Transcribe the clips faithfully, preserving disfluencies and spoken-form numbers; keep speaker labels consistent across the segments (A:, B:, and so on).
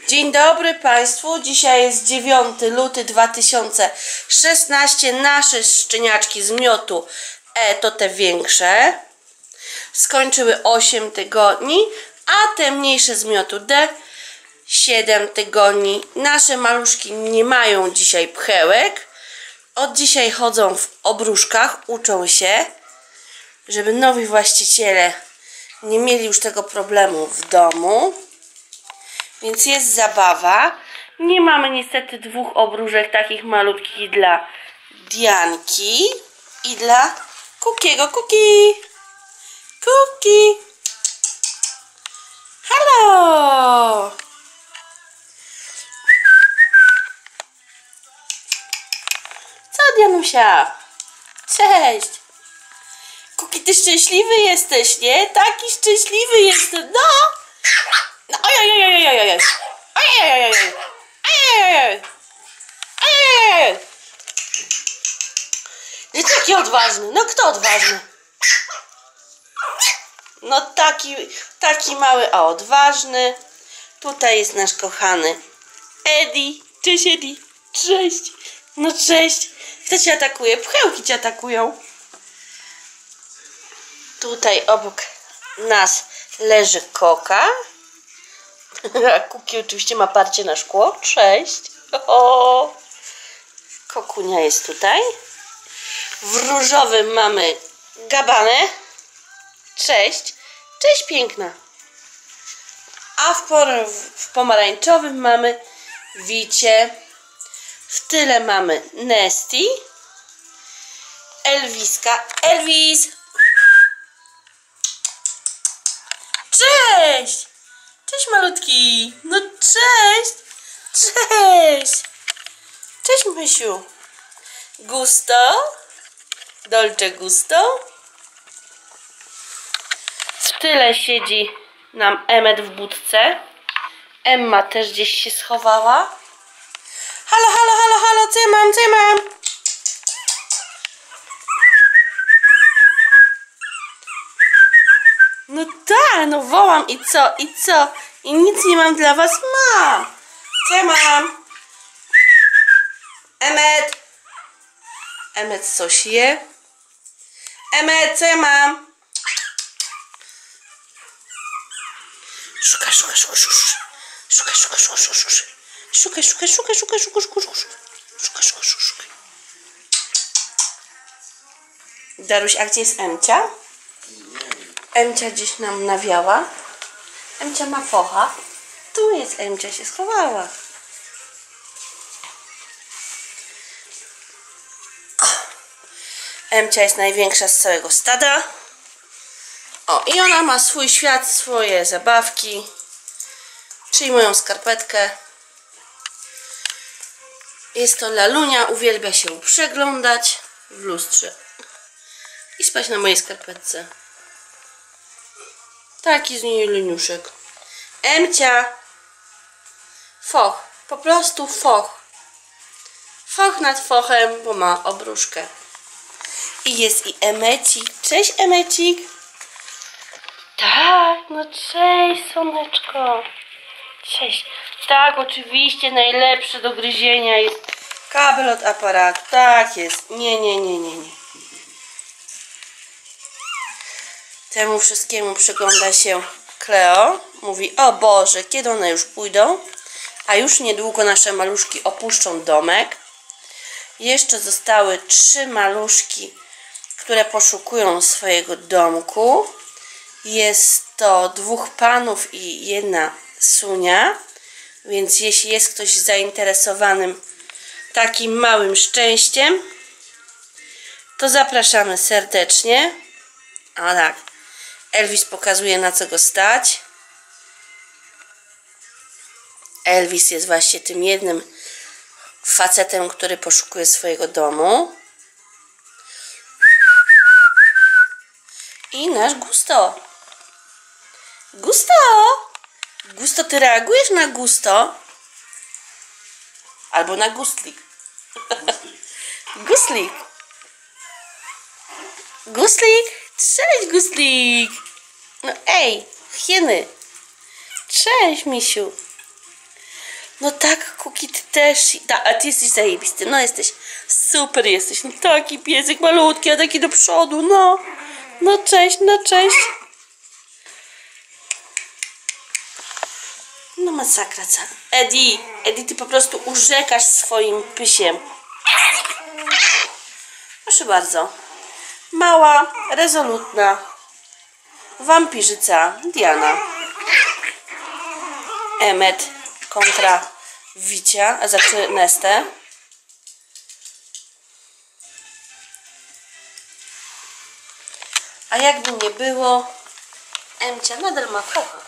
A: Dzień dobry Państwu. Dzisiaj jest dziewiąty luty dwa tysiące szesnasty. Nasze szczeniaczki z miotu E, to te większe, skończyły osiem tygodni, a te mniejsze z miotu D siedem tygodni. Nasze maluszki nie mają dzisiaj pchełek. Od dzisiaj chodzą w obruszkach, uczą się, żeby nowi właściciele nie mieli już tego problemu w domu. Więc jest zabawa. Nie mamy niestety dwóch obróżek takich malutkich dla Dianki i dla Kukiego. Kuki! Kuki! Halo! Co, Dianusia? Cześć! Kuki, ty szczęśliwy jesteś, nie? Taki szczęśliwy jesteś, no! No, ojej, ojej, ojej, ojej, ojej, ojej, ojej, ojej, ojej. Jest taki odważny. No kto odważny? No taki, taki mały, a odważny. Tutaj jest nasz kochany Eddie. Cześć, Eddie. Cześć. No cześć. Kto cię atakuje? Pchełki cię atakują. Tutaj obok nas leży Koka. A Kuki oczywiście ma parcie na szkło. Cześć. O, Kokunia jest tutaj. W różowym mamy Gabanę. Cześć. Cześć, piękna. A w, w pomarańczowym mamy Wicie. W tyle mamy Nesty. Elviska. Elvis. Cześć. Cześć, malutki. No cześć. Cześć. Cześć, Mysiu. Gusto. Dolce Gusto. W tyle siedzi nam Emmet w budce. Emma też gdzieś się schowała. Halo, halo, halo, halo. Co ja mam? Co ja mam? No tak, no wołam i co, i co? I nic nie mam dla was, mam. Co ja mam? Emmet. Emmet coś je. Emmet, co ja mam? Szukaj, szukaj, szukaj, szukaj. Szukaj, szukaj, szukaj, szukaj. Szukaj, szukaj, szukaj, szukaj, szukaj, szukaj, szukaj. Szukaj, szukaj, szukaj. Daruś, a gdzie jest Emcia? Emcia gdzieś nam nawiała. Emcia ma focha. Tu jest Emcia, się schowała. O. Emcia jest największa z całego stada. O, i ona ma swój świat, swoje zabawki. Czyli moją skarpetkę. Jest to Lalunia, uwielbia się przeglądać w lustrze i spać na mojej skarpetce. Taki z niej leniuszek. Emcia. Foch. Po prostu foch. Foch nad fochem, bo ma obruszkę. I jest i Emmecik. Cześć, Emmecik. Tak, no cześć, słoneczko. Cześć. Tak, oczywiście najlepszy do gryzienia jest kabel od aparatu. Tak jest. Nie, nie, nie, nie, nie. Temu wszystkiemu przygląda się Cleo. Mówi, o Boże, kiedy one już pójdą? A już niedługo nasze maluszki opuszczą domek. Jeszcze zostały trzy maluszki, które poszukują swojego domku. Jest to dwóch panów i jedna Sunia. Więc jeśli jest ktoś zainteresowanym takim małym szczęściem, to zapraszamy serdecznie. O tak. Elvis pokazuje, na co go stać. Elvis jest właśnie tym jednym facetem, który poszukuje swojego domu. I nasz Gusto. Gusto! Gusto, ty reagujesz na Gusto? Albo na Gustlik. Gustlik. Gustlik. Cześć, Gustlik. No ej, hieny. Cześć, misiu. No tak, Kuki, ty też. Ta, a ty jesteś zajebisty. No jesteś. Super jesteś. No taki piesek malutki, a taki do przodu. No. No cześć, no cześć. No masakra cała. Eddie, Eddie, ty po prostu urzekasz swoim pysiem. Proszę bardzo. Mała, rezolutna wampirzyca Diana. Emmet kontra Wicia, a znaczy Nestę. A jakby nie było, Emcia nadal ma kocha.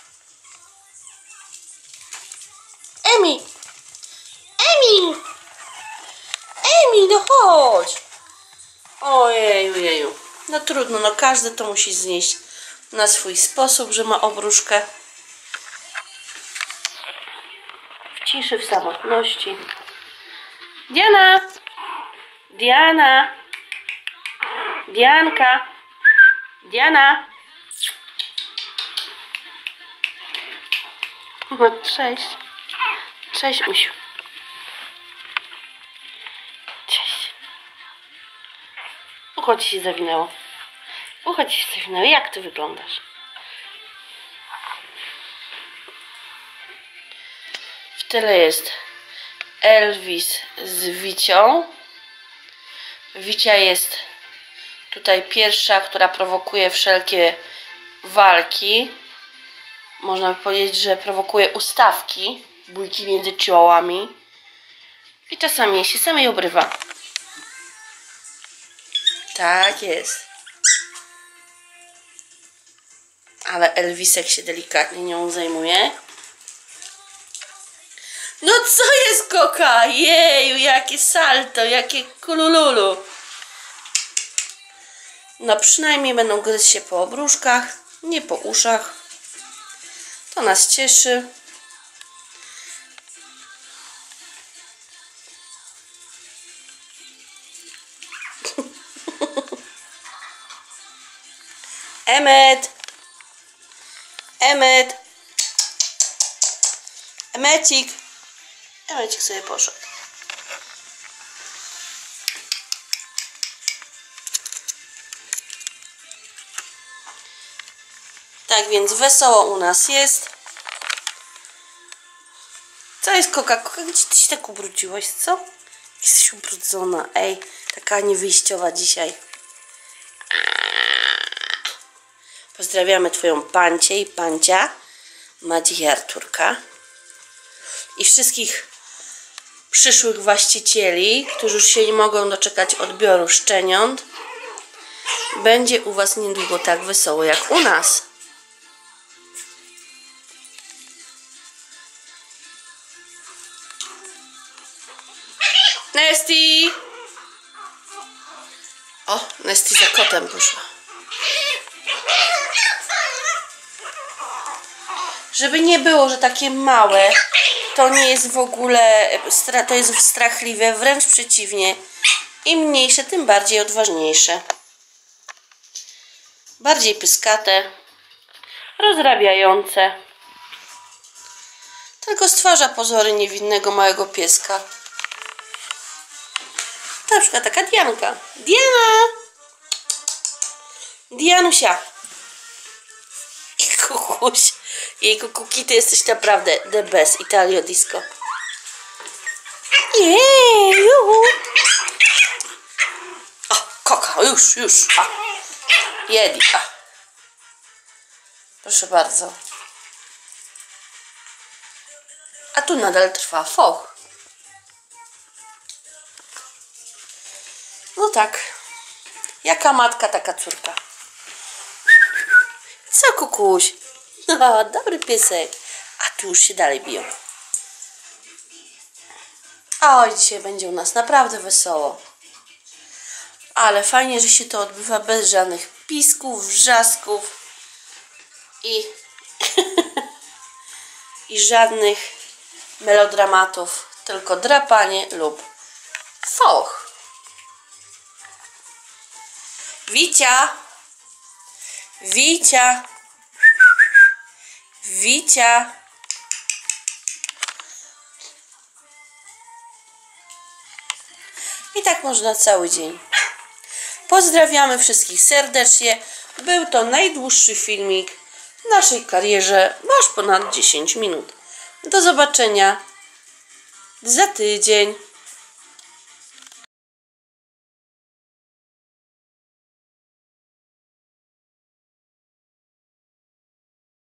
A: Emi! Emi! Emi, no chodź! Ojeju, jeju. No trudno, no każdy to musi znieść na swój sposób, że ma obruszkę. W ciszy, w samotności. Diana! Diana! Dianka! Diana! Cześć. Cześć, Usiu. Cześć. Ucho ci się zawinęło. Ucho ci się zawinęło. Jak ty wyglądasz? W tyle jest Elvis z Wicią. Wicia jest tutaj pierwsza, która prowokuje wszelkie walki. Można by powiedzieć, że prowokuje ustawki, bójki między ciołami. I czasami jej się samej obrywa. Tak jest. Ale Elwisek się delikatnie nią zajmuje. No co jest, Koka? Jeju, jakie salto, jakie kulululu. No przynajmniej będą gryźć się po obruszkach, nie po uszach. To nas cieszy. Emmet! Emmet! Emmecik! Emmecik sobie poszedł. Tak więc wesoło u nas jest. Co jest, Koka? Koka, gdzie ty się tak ubrudziłaś, co? Jesteś ubrudzona, ej. Taka niewyjściowa dzisiaj. Pozdrawiamy twoją pancię i pancia, Maciej i Arturka. I wszystkich przyszłych właścicieli, którzy już się nie mogą doczekać odbioru szczeniąt. Będzie u was niedługo tak wesoło jak u nas. Nesty! O, Nesty za kotem poszła. Żeby nie było, że takie małe, to nie jest w ogóle, to jest strachliwe, wręcz przeciwnie. Im mniejsze, tym bardziej odważniejsze. Bardziej pyskate, rozrabiające. Tylko stwarza pozory niewinnego małego pieska. Na przykład taka Dianka. Diana! Dianusia! I kukuś. Jejku, Kuki, ty jesteś naprawdę the best. Italio disco. Jeju! O, Koka, już, już. A. Jedli. A. Proszę bardzo. A tu nadal trwa foch. No tak. Jaka matka, taka córka. Co, Kukuś? No, dobry piesek. A tu już się dalej biją. Oj, dzisiaj będzie u nas naprawdę wesoło. Ale fajnie, że się to odbywa bez żadnych pisków, wrzasków i, i żadnych melodramatów. Tylko drapanie lub foch. Wicia! Wicia! Wicia! I tak można cały dzień. Pozdrawiamy wszystkich serdecznie. Był to najdłuższy filmik w naszej karierze, bo aż ponad dziesięć minut. Do zobaczenia za tydzień.